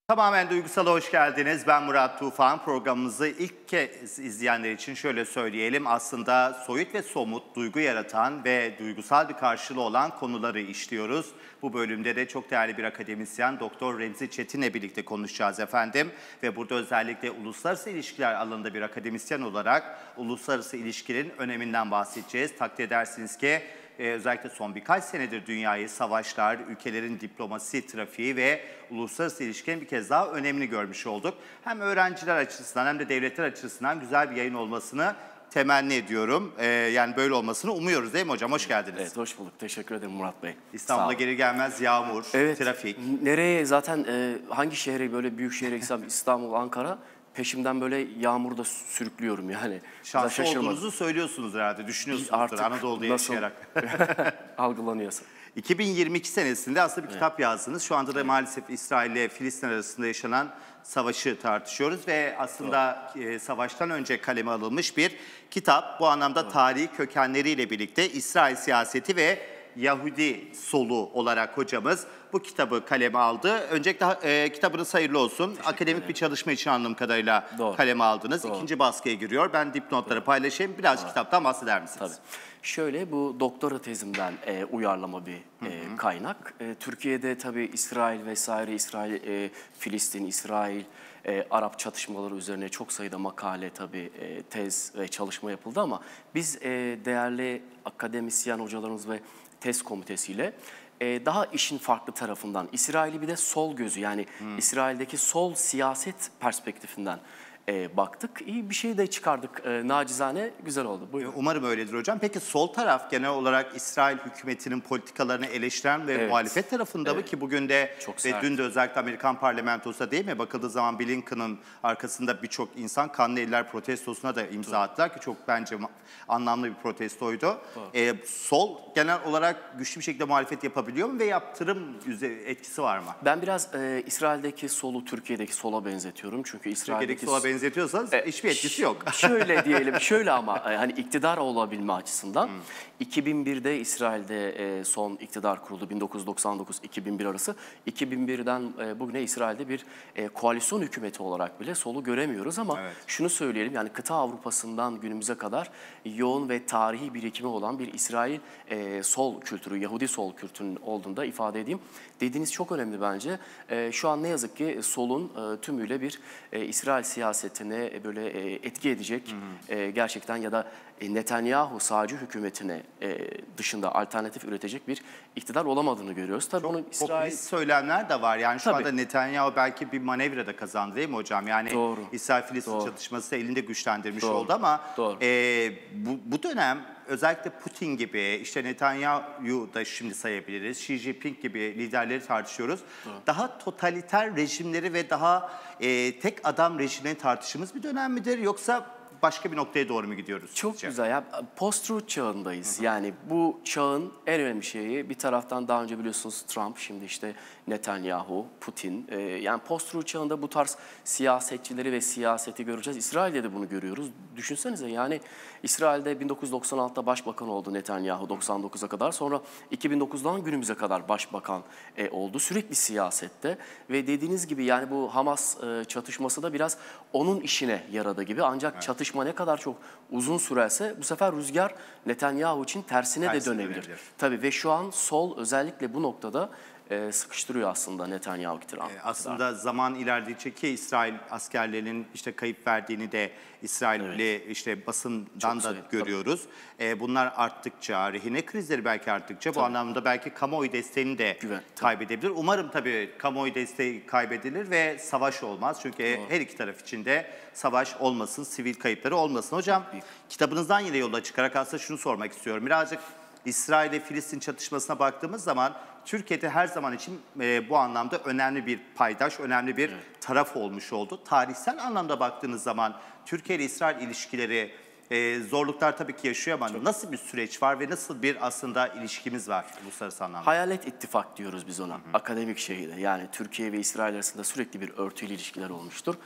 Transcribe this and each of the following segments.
Tamamen Duygusal'a hoş geldiniz. Ben Murat Tufan. Programımızı ilk kez izleyenler için şöyle söyleyelim. Aslında soyut ve somut, duygu yaratan ve duygusal bir karşılığı olan konuları işliyoruz. Bu bölümde de çok değerli bir akademisyen Doktor Remzi Çetin'le birlikte konuşacağız efendim. Ve burada özellikle uluslararası ilişkiler alanında bir akademisyen olarak uluslararası ilişkilerin öneminden bahsedeceğiz. Takdir edersiniz ki özellikle son birkaç senedir dünyayı savaşlar, ülkelerin diplomasi, trafiği ve uluslararası ilişkilerin bir kez daha önemini görmüş olduk. Hem öğrenciler açısından hem de devletler açısından güzel bir yayın olmasını temenni ediyorum. Yani böyle olmasını umuyoruz değil mi hocam? Hoş geldiniz. Evet, hoş bulduk. Teşekkür ederim Murat Bey. İstanbul'a gelir gelmez yağmur, evet, trafik. Nereye zaten hangi şehre böyle büyük şehre gitsem İstanbul, Ankara peşimden böyle yağmurda sürüklüyorum yani. Şanslı olduğunuzu söylüyorsunuz herhalde, düşünüyorsunuzdur artık Anadolu'da yaşayarak. algılanıyorsa. 2022 senesinde aslında bir kitap yazdınız. Şu anda da maalesef İsrail ile Filistin arasında yaşanan savaşı tartışıyoruz ve aslında savaştan önce kaleme alınmış bir kitap. Bu anlamda tarihi kökenleriyle birlikte İsrail siyaseti ve Yahudi solu olarak hocamız bu kitabı kaleme aldı. Öncelikle kitabınız hayırlı olsun. Akademik bir çalışma için anladığım kadarıyla kaleme aldınız. İkinci baskıya giriyor. Ben dipnotları paylaşayım. Birazcık kitaptan bahseder misiniz? Tabii. Şöyle, bu doktora tezimden uyarlama bir kaynak. Türkiye'de tabii İsrail vesaire, Filistin, İsrail, Arap çatışmaları üzerine çok sayıda makale tabii tez ve çalışma yapıldı ama biz değerli akademisyen hocalarımız ve tez komitesiyle daha işin farklı tarafından, İsrail'i bir de sol gözü yani İsrail'deki sol siyaset perspektifinden baktık. İyi bir şey de çıkardık. Nacizane güzel oldu. Buyurun. Umarım öyledir hocam. Peki sol taraf genel olarak İsrail hükümetinin politikalarını eleştiren ve muhalefet tarafında mı ki bugün de ve dün de özellikle Amerikan parlamentosu değil mi? Bakıldığı zaman Blinken'ın arkasında birçok insan kanlı eller protestosuna da imza attılar ki çok bence anlamlı bir protestoydu. Sol genel olarak güçlü bir şekilde muhalefet yapabiliyor mu ve yaptırım etkisi var mı? Ben biraz İsrail'deki solu Türkiye'deki sola benzetiyorum. Çünkü İsrail'deki sola benzetiyorsanız hiçbir etkisi yok. Şöyle diyelim, şöyle ama hani iktidar olabilme açısından 2001'de İsrail'de son iktidar kuruldu 1999-2001 arası. 2001'den bugüne İsrail'de bir koalisyon hükümeti olarak bile solu göremiyoruz ama şunu söyleyelim, yani kıta Avrupa'sından günümüze kadar yoğun ve tarihi birikimi olan bir İsrail sol kültürü, Yahudi sol kültürünün olduğunu da ifade edeyim. Dediğiniz çok önemli bence. Şu an ne yazık ki solun tümüyle bir İsrail siyasetine böyle etki edecek gerçekten ya da Netanyahu sağcı hükümetine dışında alternatif üretecek bir iktidar olamadığını görüyoruz. Tabii onu popülist söylemler de var. Yani şu anda Netanyahu belki bir manevra da kazandı değil mi hocam? Yani İsrail-Filistin çatışması elinde güçlendirmiş oldu ama bu dönem özellikle Putin gibi, işte Netanyahu da şimdi sayabiliriz, Xi Jinping gibi liderleri tartışıyoruz. Daha totaliter rejimleri ve daha tek adam rejimlerini tartıştığımız bir dönem midir yoksa başka bir noktaya doğru mu gidiyoruz? Çok sizce? Güzel ya. Post-truth çağındayız. Yani bu çağın en önemli şeyi, bir taraftan daha önce biliyorsunuz Trump, şimdi işte Netanyahu, Putin. Yani post-truth çağında bu tarz siyasetçileri ve siyaseti göreceğiz. İsrail'de de bunu görüyoruz. Düşünsenize, yani İsrail'de 1996'da başbakan oldu Netanyahu 99'a kadar. Sonra 2009'dan günümüze kadar başbakan oldu. Sürekli siyasette ve dediğiniz gibi yani bu Hamas çatışması da biraz onun işine yaradı gibi. Ancak çatışma ne kadar çok uzun sürerse bu sefer rüzgar Netanyahu için tersine de dönebilir. Tabii ve şu an sol özellikle bu noktada sıkıştırıyor aslında Netanyahu iktidarı. Aslında zaman ilerledikçe ki İsrail askerlerinin işte kayıp verdiğini de İsrailli işte basından da görüyoruz. Bunlar arttıkça, rehine krizleri belki arttıkça bu anlamda belki kamuoyu desteğini de kaybedebilir. Umarım tabii kamuoyu desteği kaybedilir ve savaş olmaz. Çünkü her iki taraf için de savaş olmasın, sivil kayıpları olmasın. Hocam kitabınızdan yine yola çıkarak aslında şunu sormak istiyorum. Birazcık İsrail ile Filistin çatışmasına baktığımız zaman Türkiye'de her zaman için bu anlamda önemli bir paydaş, önemli bir taraf olmuş oldu. Tarihsel anlamda baktığınız zaman Türkiye ile İsrail ilişkileri zorluklar tabii ki yaşıyor ama nasıl bir süreç var ve nasıl bir aslında ilişkimiz var uluslararası anlamda? Hayalet ittifak diyoruz biz ona, akademik şeyde. Yani Türkiye ve İsrail arasında sürekli bir örtülü ilişkiler olmuştur.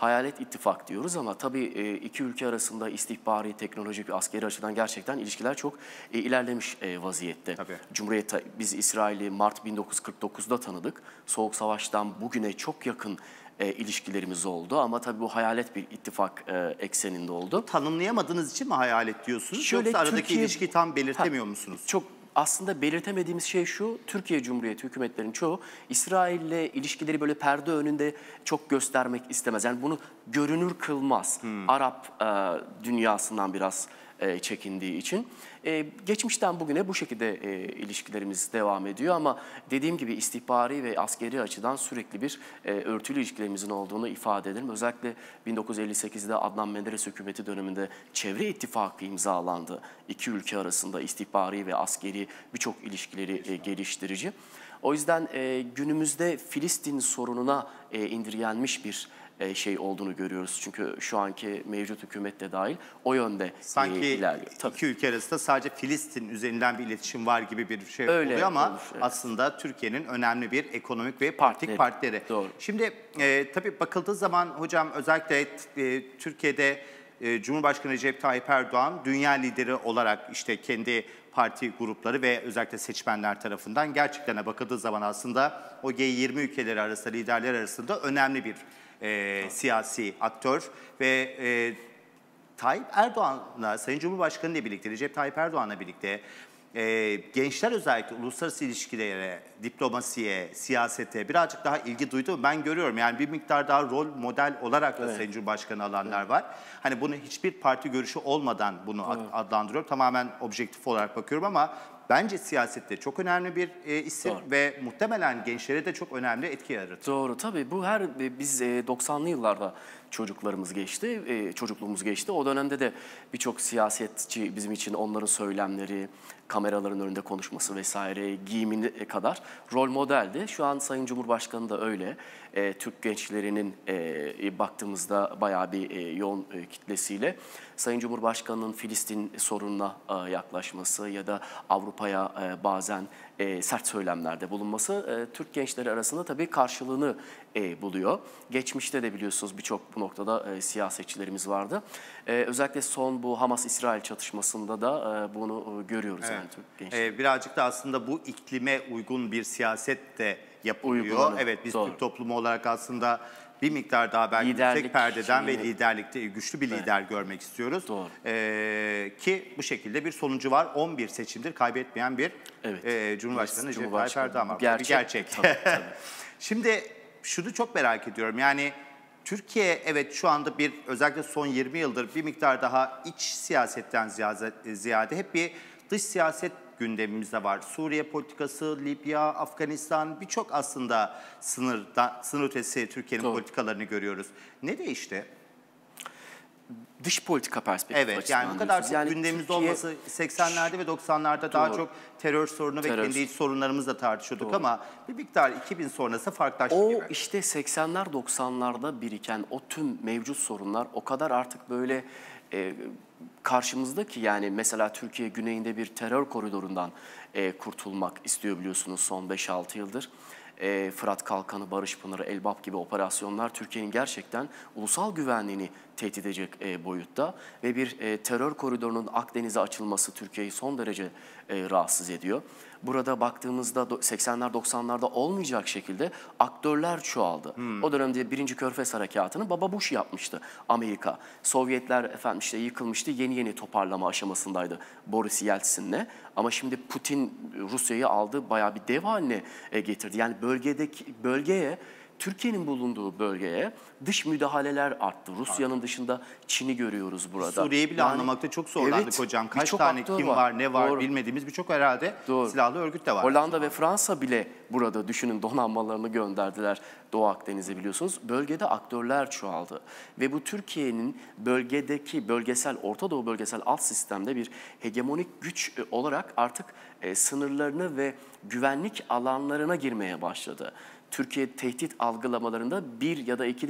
hayalet ittifak diyoruz ama tabii iki ülke arasında istihbari, teknolojik ve askeri açıdan gerçekten ilişkiler çok ilerlemiş vaziyette. Tabii. Biz İsrail'i Mart 1949'da tanıdık. Soğuk Savaş'tan bugüne çok yakın ilişkilerimiz oldu ama tabii bu hayalet bir ittifak ekseninde oldu. Tanımlayamadığınız için mi hayalet diyorsunuz? Şöyle, Yoksa aradaki Türkiye- ilişkiyi tam belirtemiyor musunuz? Çok aslında belirtemediğimiz şey şu, Türkiye Cumhuriyeti hükümetlerinin çoğu İsrail'le ilişkileri böyle perde önünde çok göstermek istemez. Yani bunu görünür kılmaz. Arap dünyasından biraz çekindiği için. Geçmişten bugüne bu şekilde ilişkilerimiz devam ediyor ama dediğim gibi istihbari ve askeri açıdan sürekli bir örtülü ilişkilerimizin olduğunu ifade ederim. Özellikle 1958'de Adnan Menderes hükümeti döneminde çevre ittifakı imzalandı. İki ülke arasında istihbari ve askeri birçok ilişkileri geliştirici. O yüzden günümüzde Filistin sorununa indirgenmiş bir şey olduğunu görüyoruz. Çünkü şu anki mevcut hükümet de dahil o yönde Sanki ilerliyor. Tabii. iki ülke arasında sadece Filistin üzerinden bir iletişim var gibi bir şey Öyle oluyor ama olur, evet. aslında Türkiye'nin önemli bir ekonomik ve politik partneri. Doğru. Şimdi tabii bakıldığı zaman hocam özellikle Türkiye'de Cumhurbaşkanı Recep Tayyip Erdoğan dünya lideri olarak işte kendi parti grupları ve özellikle seçmenler tarafından gerçekten bakıldığı zaman aslında o G20 ülkeleri arasında, liderler arasında önemli bir siyasi aktör ve Tayyip Erdoğan'la, Sayın Cumhurbaşkanı ile birlikte, Recep Tayyip Erdoğan'la birlikte gençler özellikle uluslararası ilişkilere, diplomasiye, siyasete birazcık daha ilgi duydu. Ben görüyorum yani bir miktar daha rol model olarak da Sayın Cumhurbaşkanı alanlar var. Hani bunu hiçbir parti görüşü olmadan bunu adlandırıyorum. Tamamen objektif olarak bakıyorum ama bence siyasette çok önemli bir isim ve muhtemelen gençlere de çok önemli etki yaratıyor. Doğru tabii biz 90'lı yıllarda çocukluğumuz geçti. O dönemde de birçok siyasetçi bizim için onların söylemleri, kameraların önünde konuşması vesaire, giyimine kadar rol modeldi. Şu an Sayın Cumhurbaşkanı da öyle. Türk gençlerinin baktığımızda bayağı bir yoğun kitlesiyle Sayın Cumhurbaşkanı'nın Filistin sorununa yaklaşması ya da Avrupa'ya bazen sert söylemlerde bulunması Türk gençleri arasında tabii karşılığını buluyor. Geçmişte de biliyorsunuz birçok bu noktada siyasetçilerimiz vardı. Özellikle son bu Hamas-İsrail çatışmasında da bunu görüyoruz. Evet. Yani Türk gençleri. Birazcık da aslında bu iklime uygun bir siyaset de yapılıyor. Uygulanıyor. Evet biz Doğru. Türk toplumu olarak aslında bir miktar daha belki Liderlik yüksek perdeden ve şeyini- liderlikte güçlü bir lider görmek istiyoruz. Doğru. Ki bu şekilde bir sonucu var. 11 seçimdir kaybetmeyen bir Cumhurbaşkanı Recep Tayyip Erdoğan var. Bu bir gerçek. Tabii, tabii. Şimdi şunu çok merak ediyorum. Yani Türkiye evet şu anda özellikle son 20 yıldır bir miktar daha iç siyasetten ziyade hep bir dış siyaset gündemimizde var. Suriye politikası, Libya, Afganistan birçok aslında sınır ötesi Türkiye'nin politikalarını görüyoruz. Ne değişti? Dış politika perspektifi Evet açısından yani bu kadar diyorsunuz. çok gündemimizde Türkiye- olması 80'lerde ve 90'larda daha Doğru. çok terör sorunu ve Terör. kendi iç sorunlarımızla tartışıyorduk ama bir miktar 2000 sonrası farklılaştı O gibi. işte 80'ler 90'larda biriken o tüm mevcut sorunlar o kadar artık böyle karşımızda ki yani mesela Türkiye güneyinde bir terör koridorundan kurtulmak istiyor biliyorsunuz son 5-6 yıldır. Fırat Kalkanı, Barış Pınarı, Elbap gibi operasyonlar Türkiye'nin gerçekten ulusal güvenliğini tehdit edecek boyutta ve bir terör koridorunun Akdeniz'e açılması Türkiye'yi son derece rahatsız ediyor. Burada baktığımızda 80'ler 90'larda olmayacak şekilde aktörler çoğaldı. O dönemde 1. Körfez Harekatı'nı Baba Bush yapmıştı Amerika. Sovyetler işte yıkılmıştı, yeni toparlama aşamasındaydı Boris Yeltsin'le. Ama şimdi Putin Rusya'yı aldı, bayağı bir dev haline getirdi. Yani bölgeye, Türkiye'nin bulunduğu bölgeye dış müdahaleler arttı. Rusya'nın dışında Çin'i görüyoruz burada. Suriye'yi bile anlamakta çok zorlandık evet, hocam. Kaç birçok tane aktör kim var, ne var Doğru. bilmediğimiz birçok herhalde silahlı örgüt de var. Hollanda ve Fransa bile burada düşünün donanmalarını gönderdiler Doğu Akdeniz'e biliyorsunuz. Bölgede aktörler çoğaldı. Ve bu Türkiye'nin bölgedeki Orta Doğu bölgesel alt sistemde bir hegemonik güç olarak artık sınırlarını ve güvenlik alanlarına girmeye başladı. Türkiye tehdit algılamalarında 1 ya da 2 değil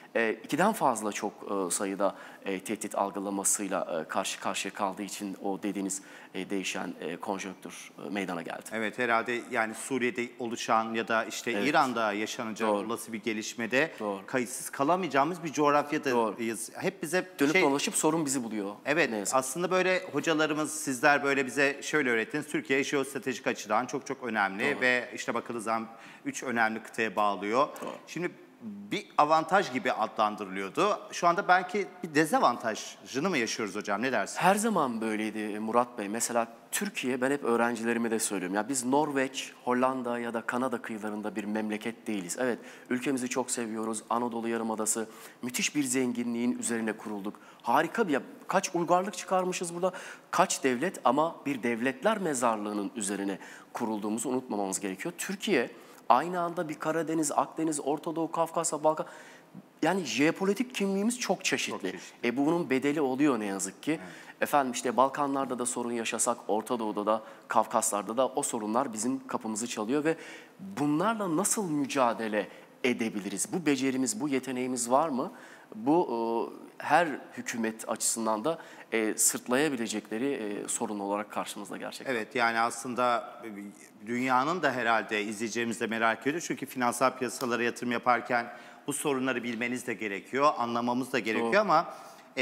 2'den fazla çok sayıda tehdit algılamasıyla karşı karşıya kaldığı için o dediğiniz değişen konjonktür meydana geldi. Evet, herhalde yani Suriye'de oluşan ya da işte Evet. İran'da yaşanacak Doğru. olası bir gelişmede Doğru. kayıtsız kalamayacağımız bir coğrafyadayız. Hep bize Dönüp dolaşıp sorun bizi buluyor. Evet, Ne yazık. aslında böyle hocalarımız, sizler böyle bize şöyle öğrettiniz. Türkiye jeostratejik açıdan çok çok önemli Doğru. ve işte bakıldığı zaman 3 önemli kıtaya bağlıyor. Doğru. Şimdi bir avantaj gibi adlandırılıyordu. Şu anda belki bir dezavantajını mı yaşıyoruz hocam? Ne dersin? Her zaman böyleydi Murat Bey. Mesela Türkiye, ben hep öğrencilerime de söylüyorum. Ya biz Norveç, Hollanda ya da Kanada kıyılarında bir memleket değiliz. Evet, ülkemizi çok seviyoruz. Anadolu Yarımadası müthiş bir zenginliğin üzerine kurulduk. Harika bir, kaç uygarlık çıkarmışız burada. Kaç devlet, ama bir devletler mezarlığının üzerine kurulduğumuzu unutmamamız gerekiyor. Türkiye aynı anda bir Karadeniz, Akdeniz, Orta Doğu, Kafkasya, Balkan... Yani jeopolitik kimliğimiz çok çeşitli. Bunun bedeli oluyor ne yazık ki. Evet. Efendim işte Balkanlarda da sorun yaşasak, Orta Doğu'da da, Kafkaslar'da da o sorunlar bizim kapımızı çalıyor ve bunlarla nasıl mücadele edebiliriz? Bu becerimiz, bu yeteneğimiz var mı? Bu her hükümet açısından da sırtlayabilecekleri sorun olarak karşımızda gerçekten. Evet, yani aslında dünyanın da herhalde izleyeceğimiz de merak ediyor. Çünkü finansal piyasalara yatırım yaparken bu sorunları bilmeniz de gerekiyor, anlamamız da gerekiyor. Doğru. Ama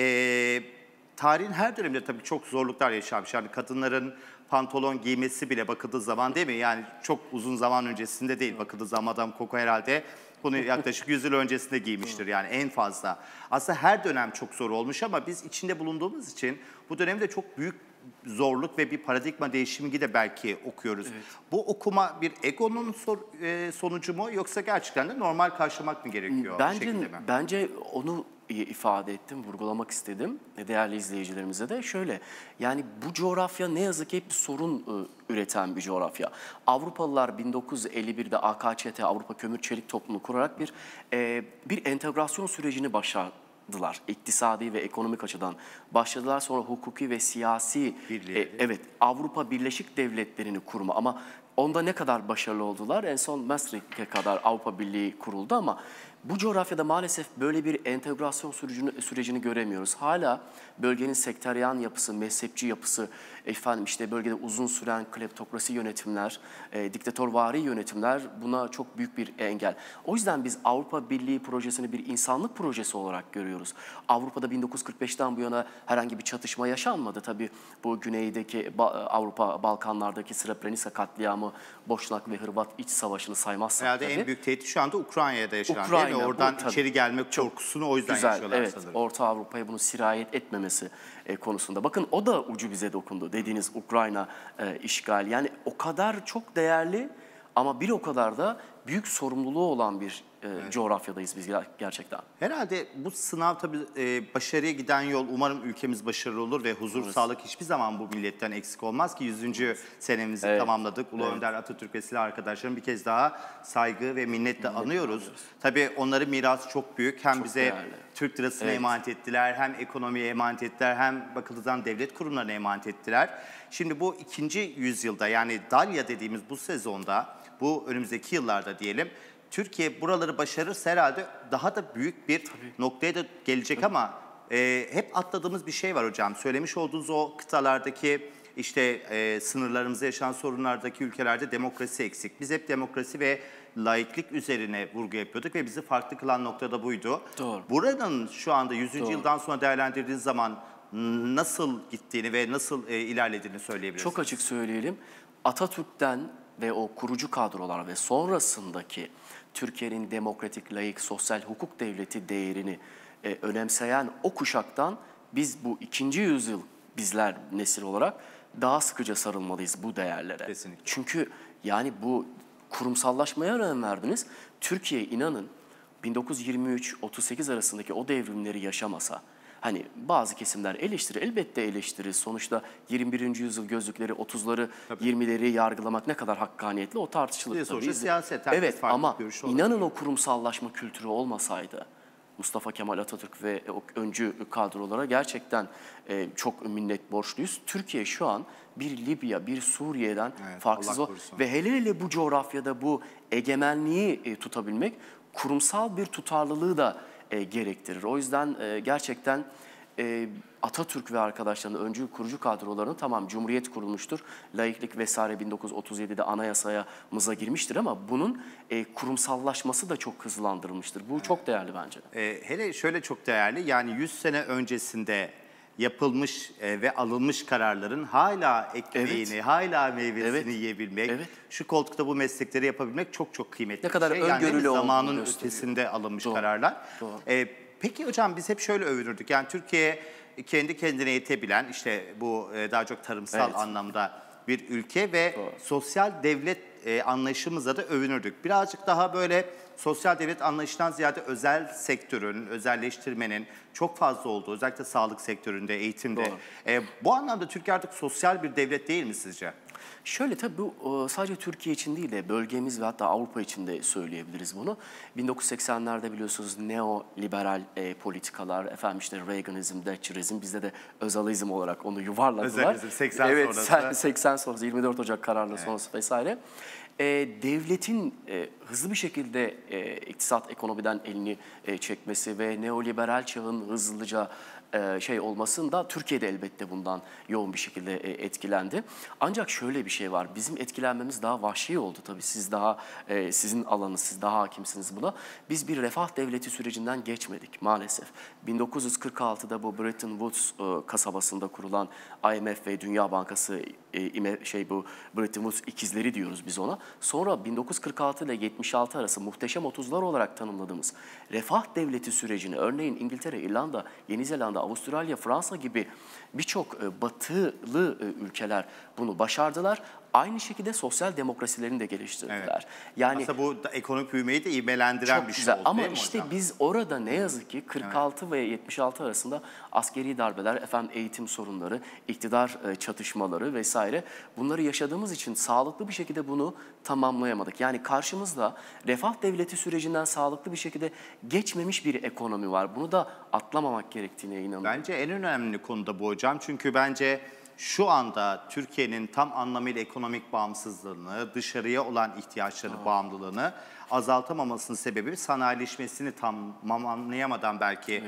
tarihin her döneminde tabii çok zorluklar yaşanmış. Yani kadınların pantolon giymesi bile bakıldığı zaman, değil mi? Yani çok uzun zaman öncesinde değil, bakıldığı zaman Madame Coco herhalde bunu yaklaşık 100 yıl öncesinde giymiştir yani en fazla. Aslında her dönem çok zor olmuş ama biz içinde bulunduğumuz için bu dönemde çok büyük zorluk ve bir paradigma değişimi de belki okuyoruz. Evet. Bu okuma bir egonun sonucu mu, yoksa gerçekten de normal karşılamak mı gerekiyor? Bence onu ifade ettim, vurgulamak istedim değerli izleyicilerimize de. Şöyle, yani bu coğrafya ne yazık ki hep bir sorun üreten bir coğrafya. Avrupalılar 1951'de AKÇT, Avrupa Kömür Çelik Toplumu kurarak bir entegrasyon sürecini başladılar. İktisadi ve ekonomik açıdan başladılar. Sonra hukuki ve siyasi Avrupa Birleşik Devletleri'ni kurma, ama onda ne kadar başarılı oldular? En son Maastricht'e kadar Avrupa Birliği kuruldu ama bu coğrafyada maalesef böyle bir entegrasyon sürecini göremiyoruz. Hala bölgenin sekteryan yapısı, mezhepçi yapısı, işte bölgede uzun süren kleptokrasi yönetimler, diktatörvari yönetimler buna çok büyük bir engel. O yüzden biz Avrupa Birliği projesini bir insanlık projesi olarak görüyoruz. Avrupa'da 1945'ten bu yana herhangi bir çatışma yaşanmadı. Tabii bu güneydeki Avrupa, Balkanlardaki Srebrenica katliamı, Boşnak ve Hırvat iç savaşını saymazsak herhalde tabii. En büyük tehdit şu anda Ukrayna'da yaşanan, değil mi? Oradan içeri gelme korkusunu o yüzden yaşıyorlar sanırım. Orta Avrupa'ya bunu sirayet etmemesi konusunda. Bakın o da ucu bize dokundu. Dediğiniz Ukrayna işgali. Yani o kadar çok değerli ama bir o kadar da büyük sorumluluğu olan bir coğrafyadayız biz gerçekten. Herhalde bu sınav tabii başarıya giden yol, umarım ülkemiz başarılı olur ve huzur, sağlık hiçbir zaman bu milletten eksik olmaz ki 100. senemizi tamamladık. Ulu Önder Atatürk ve silah arkadaşlarım bir kez daha saygı ve minnetle anıyoruz. Tabii onların mirası çok büyük. Hem çok bize değerli. Türk lirasını emanet ettiler, hem ekonomiye emanet ettiler, hem bakıldığından devlet kurumlarına emanet ettiler. Şimdi bu 2. yüzyılda, yani Dalya dediğimiz bu sezonda, bu önümüzdeki yıllarda diyelim, Türkiye buraları başarırsa herhalde daha da büyük bir noktaya da gelecek ama hep atladığımız bir şey var hocam. Söylemiş olduğunuz o kıtalardaki işte sınırlarımızda yaşanan sorunlardaki ülkelerde demokrasi eksik. Biz hep demokrasi ve laiklik üzerine vurgu yapıyorduk ve bizi farklı kılan nokta da buydu. Doğru. Buranın şu anda 100. yıldan sonra değerlendirdiğiniz zaman nasıl gittiğini ve nasıl ilerlediğini söyleyebilirsiniz? Çok açık söyleyelim. Atatürk'ten ve o kurucu kadrolar ve sonrasındaki Türkiye'nin demokratik, laik, sosyal hukuk devleti değerini önemseyen o kuşaktan biz bu 2. yüzyıl, bizler nesil olarak daha sıkıca sarılmalıyız bu değerlere. Kesinlikle. Çünkü yani bu kurumsallaşmaya önem verdiniz. Türkiye, inanın 1923-38 arasındaki o devrimleri yaşamasa, hani bazı kesimler eleştirir, elbette eleştirir. Sonuçta 21. yüzyıl gözlükleri, 30'ları, 20'leri yargılamak ne kadar hakkaniyetli o tartışılır. Sonuçta siyaset. Evet, ama inanın o kurumsallaşma kültürü olmasaydı, Mustafa Kemal Atatürk ve o öncü kadrolara gerçekten çok minnet borçluyuz. Türkiye şu an bir Libya, bir Suriye'den farksız ve hele bu coğrafyada bu egemenliği tutabilmek, kurumsal bir tutarlılığı da gerektirir. O yüzden gerçekten Atatürk ve arkadaşlarının öncü kurucu kadrolarının tamam Cumhuriyet kurulmuştur, laiklik vesaire 1937'de anayasamıza girmiştir ama bunun kurumsallaşması da çok hızlandırılmıştır. Bu çok değerli bence. Hele şöyle çok değerli, yani 100 sene öncesinde yapılmış ve alınmış kararların hala ekmeğini, hala meyvesini yiyebilmek, şu koltukta bu meslekleri yapabilmek çok çok kıymetli. Ne kadar bir şey. öngörülü Yani zamanın olduğunu gösteriyor. ötesinde alınmış Doğru. kararlar. Doğru. Peki hocam, biz hep şöyle övünürdük. Yani Türkiye kendi kendine yetebilen, işte bu daha çok tarımsal anlamda bir ülke ve sosyal devlet anlayışımıza da övünürdük. Birazcık daha böyle sosyal devlet anlayışından ziyade özel sektörün, özelleştirmenin çok fazla olduğu, özellikle sağlık sektöründe, eğitimde. Bu anlamda Türkiye artık sosyal bir devlet değil mi sizce? Şöyle tabii bu sadece Türkiye için değil de bölgemiz ve hatta Avrupa için de söyleyebiliriz bunu. 1980'lerde biliyorsunuz neoliberal politikalar, efendim işte Reaganizm, Thatcherizm, bizde de Özalizm olarak onu yuvarladılar. Özalizm, 80 evet, sonrası. 80 sonrası, 24 Ocak kararları sonrası vesaire. Devletin hızlı bir şekilde iktisat ekonomiden elini çekmesi ve neoliberal çağın hızlıca olmasında Türkiye'de elbette bundan yoğun bir şekilde etkilendi. Ancak şöyle bir şey var. Bizim etkilenmemiz daha vahşi oldu tabii. Siz daha sizin alanınız, siz daha hakimsiniz buna. Biz bir refah devleti sürecinden geçmedik maalesef. 1946'da bu Bretton Woods kasabasında kurulan IMF ve Dünya Bankası bu Bretton Woods ikizleri diyoruz biz ona. Sonra 1946 ile 76 arası muhteşem 30'lar olarak tanımladığımız refah devleti sürecini örneğin İngiltere, İrlanda, Yeni Zelanda, Avustralya, Fransa gibi birçok batılı ülkeler bunu başardılar. Aynı şekilde sosyal demokrasilerini de geliştirdiler. Yani aslında bu da ekonomik büyümeyi de ivmelendiren çok bir şey güzel. oldu Ama değil mi işte hocam? biz orada ne yazık ki 46 ve 76 arasında askeri darbeler, eğitim sorunları, iktidar çatışmaları vesaire bunları yaşadığımız için sağlıklı bir şekilde bunu tamamlayamadık. Yani karşımızda refah devleti sürecinden sağlıklı bir şekilde geçmemiş bir ekonomi var. Bunu da atlamamak gerektiğine inanıyorum. Bence en önemli konu da bu hocam. Çünkü bence şu anda Türkiye'nin tam anlamıyla ekonomik bağımsızlığını, dışarıya olan ihtiyaçları, bağımlılığını azaltamamasının sebebi sanayileşmesini tamamlayamadan belki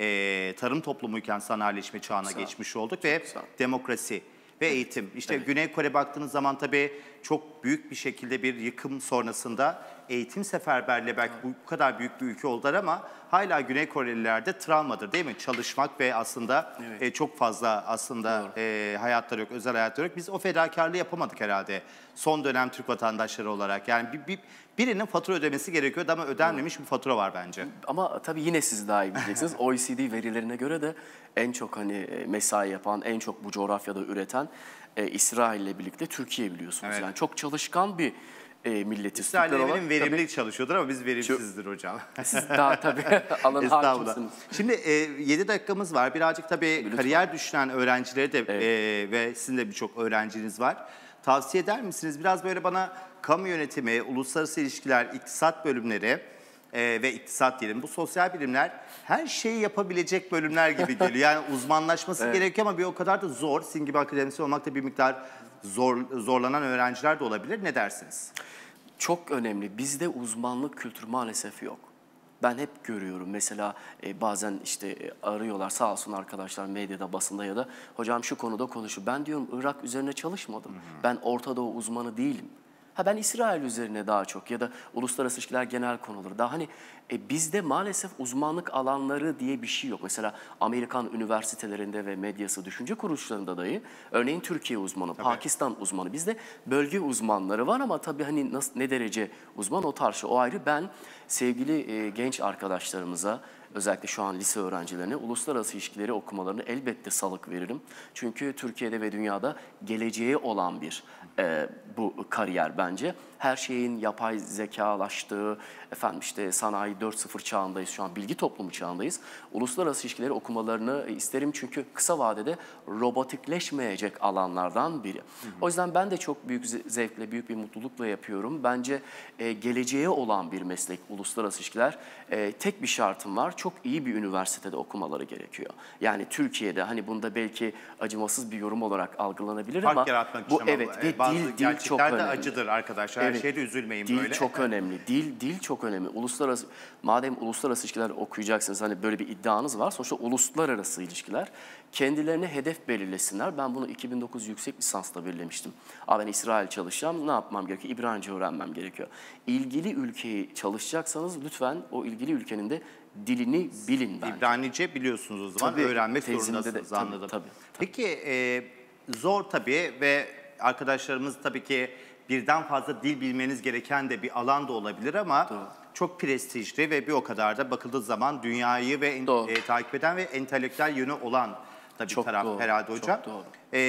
tarım toplumuyken sanayileşme çağına geçmiş olduk ve demokrasi ve eğitim. İşte Güney Kore baktığınız zaman tabii çok büyük bir şekilde bir yıkım sonrasında eğitim seferberliği belki bu kadar büyük bir ülke oldular ama hala Güney Korelilerde travmadır değil mi? Çalışmak ve aslında çok fazla aslında hayatları yok, özel hayatları yok. Biz o fedakarlığı yapamadık herhalde son dönem Türk vatandaşları olarak. Yani birinin fatura ödemesi gerekiyordu ama ödenmemiş bir fatura var bence. Ama tabii yine siz daha iyi bileceksiniz. OECD verilerine göre de en çok mesai yapan, en çok bu coğrafyada üreten İsrail ile birlikte Türkiye biliyorsunuz. Yani çok çalışkan bir milletiz. İsrail eminim verimli çalışıyordur ama biz verimsizdir hocam. Siz daha tabii alanın hakimsiniz. Şimdi 7 dakikamız var. Birazcık tabii kariyer düşünen öğrencileri de ve sizin de birçok öğrenciniz var. Tavsiye eder misiniz? Biraz böyle bana kamu yönetimi, uluslararası ilişkiler, iktisat bölümleri ve iktisat diyelim. Bu sosyal bilimler her şeyi yapabilecek bölümler gibi geliyor. Yani uzmanlaşması gerekiyor ama bir o kadar da zor. Sizin gibi akademisyen olmakta bir miktar zorlanan öğrenciler de olabilir. Ne dersiniz? Çok önemli. Bizde uzmanlık kültürü maalesef yok. Ben hep görüyorum mesela bazen arıyorlar sağ olsun arkadaşlar medyada, basında ya da hocam şu konuda konuşuyor. Ben diyorum Irak üzerine çalışmadım. Ben Orta Doğu uzmanı değilim. Ben İsrail üzerine daha çok ya da uluslararası ilişkiler genel konuları. Daha bizde maalesef uzmanlık alanları diye bir şey yok. Mesela Amerikan üniversitelerinde ve medyası, düşünce kuruluşlarında dahi örneğin Türkiye uzmanı, Pakistan uzmanı. Bizde bölge uzmanları var ama tabii ne derece uzman o tartışılır. O ayrı. Ben sevgili genç arkadaşlarımıza özellikle şu an lise öğrencilerine uluslararası ilişkileri okumalarını elbette salık veririm. Çünkü Türkiye'de ve dünyada geleceği olan bir bu kariyer bence. Her şeyin yapay zekalaştığı, sanayi 4.0 çağındayız şu an, bilgi toplumu çağındayız. Uluslararası ilişkileri okumalarını isterim çünkü kısa vadede robotikleşmeyecek alanlardan biri. O yüzden ben de çok büyük zevkle, büyük bir mutlulukla yapıyorum. Bence geleceğe olan bir meslek uluslararası ilişkiler. Tek bir şartım var, çok iyi bir üniversitede okumaları gerekiyor. Yani Türkiye'de bunda belki acımasız bir yorum olarak algılanabilir Fark ama yaratmak bu için ama ve bazı dil çok gerçekler de önemli. acıdır arkadaşlar. tabii. şeye de üzülmeyin Dil böyle. çok önemli. Dil çok önemli. Madem uluslararası ilişkiler okuyacaksınız, hani böyle bir iddianız var. Sonuçta uluslararası ilişkiler, kendilerine hedef belirlesinler. Ben bunu 2009 yüksek lisansla belirlemiştim. Ben İsrail çalışacağım. Ne yapmam gerekiyor? İbranice öğrenmem gerekiyor. İlgili ülkeyi çalışacaksanız lütfen o ilgili ülkenin de dilini bilin bence. İbranice biliyorsunuz o zaman. Tabii, öğrenmek tezimde de, zorundasınız, tabii, anladım. tabii. Peki zor tabii ve arkadaşlarımız tabii ki birden fazla dil bilmeniz gereken de bir alan da olabilir ama çok prestijli ve bir o kadar da bakıldığı zaman dünyayı ve takip eden ve entelektüel yönü olan da bir Çok taraf doğru, herhalde çok hocam. doğru.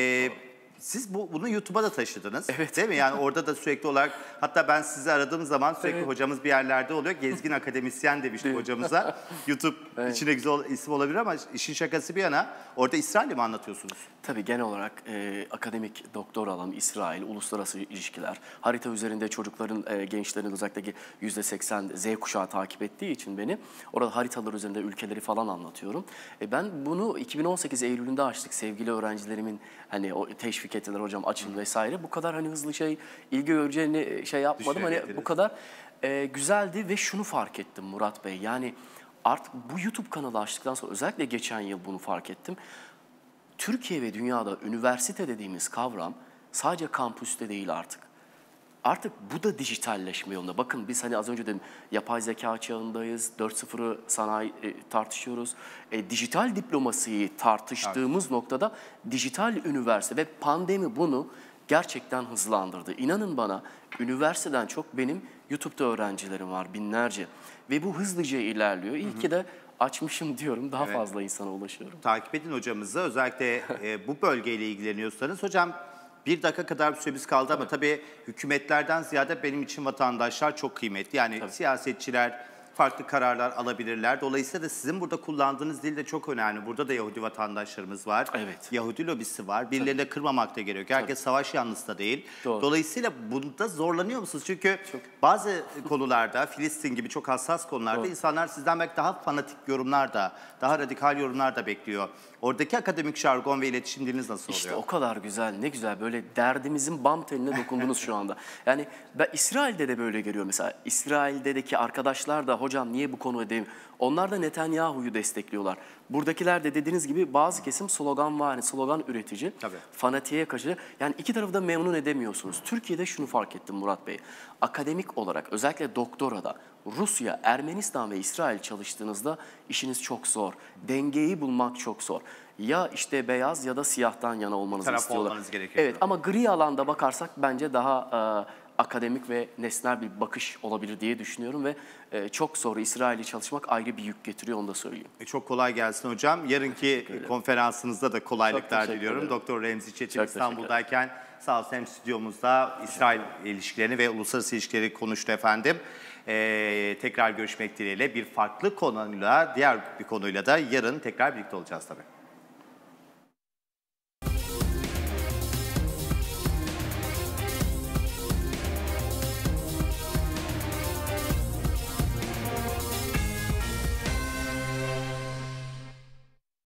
Siz bunu YouTube'a da taşıdınız, Evet. değil mi? Yani orada da sürekli olarak, hatta ben sizi aradığım zaman sürekli hocamız bir yerlerde oluyor. Gezgin akademisyen demiştik hocamıza. YouTube içine güzel isim olabilir ama işin şakası bir yana orada İsrail'i mi anlatıyorsunuz? Tabii genel olarak akademik doktor alanı İsrail, uluslararası ilişkiler, harita üzerinde çocukların, gençlerin özellikle %80 Z kuşağı takip ettiği için beni, orada haritalar üzerinde ülkeleri falan anlatıyorum. Ben bunu 2018 Eylül'ünde açtık. Sevgili öğrencilerimin hani o teşvik ettiler, hocam açın vesaire. Bu kadar hani hızlı ilgi göreceğini yapmadım. Hani bu kadar güzeldi ve şunu fark ettim Murat Bey. Yani artık bu YouTube kanalı açtıktan sonra, özellikle geçen yıl bunu fark ettim. Türkiye ve dünyada üniversite dediğimiz kavram sadece kampüste değil artık. Artık bu da dijitalleşme yolunda. Bakın biz hani az önce dedim, yapay zeka çağındayız, 4.0'ı sanayi tartışıyoruz. Dijital diplomasiyi tartıştığımız noktada dijital üniversite ve pandemi bunu gerçekten hızlandırdı. İnanın bana, üniversiteden çok benim YouTube'da öğrencilerim var, binlerce. Ve bu hızlıca ilerliyor. İyi ki de açmışım diyorum, daha fazla insana ulaşıyorum. Takip edin hocamızı. Özellikle bu bölgeyle ilgileniyorsanız. Hocam bir dakika kadar bir süremiz kaldı ama tabii hükümetlerden ziyade benim için vatandaşlar çok kıymetli. Yani siyasetçiler farklı kararlar alabilirler. Dolayısıyla da sizin burada kullandığınız dil de çok önemli. Burada da Yahudi vatandaşlarımız var. Evet. Yahudi lobisi var. Birilerini de kırmamak da gerekiyor. Herkes savaş yanlısı da değil. Doğru. Dolayısıyla bunda zorlanıyor musunuz? Çünkü bazı konularda, Filistin gibi çok hassas konularda insanlar sizden belki daha fanatik yorumlar da, daha radikal yorumlar da bekliyor. Oradaki akademik jargon ve iletişim diliniz nasıl oluyor? İşte o kadar güzel, ne güzel, böyle derdimizin bam teline dokundunuz şu anda. Yani ben İsrail'de de böyle görüyorum mesela. İsrail'deki arkadaşlar da hocam niye bu konu edeyim? Onlar da Netanyahu'yu destekliyorlar. Buradakiler de dediğiniz gibi bazı kesim slogan var, slogan üretici. Tabii. Fanatiğe karşı. Yani iki tarafı da memnun edemiyorsunuz. Türkiye'de şunu fark ettim Murat Bey. Akademik olarak özellikle doktorada Rusya, Ermenistan ve İsrail çalıştığınızda işiniz çok zor. Dengeyi bulmak çok zor. Ya işte beyaz ya da siyahtan yana olmanızı Taraf istiyorlar. olmanız gerekiyor. Evet, ama gri alanda bakarsak bence daha akademik ve nesnel bir bakış olabilir diye düşünüyorum ve çok zor. İsrail'i çalışmak ayrı bir yük getiriyor, onu da söyleyeyim. Çok kolay gelsin hocam. Yarınki konferansınızda da kolaylıklar teşekkür diliyorum. ederim. Doktor Remzi Çetin Çok İstanbul'dayken sağ olsun hem stüdyomuzda İsrail ilişkilerini ve uluslararası ilişkileri konuştu efendim. Tekrar görüşmek dileğiyle bir farklı konuyla, diğer bir konuyla da yarın tekrar birlikte olacağız tabii.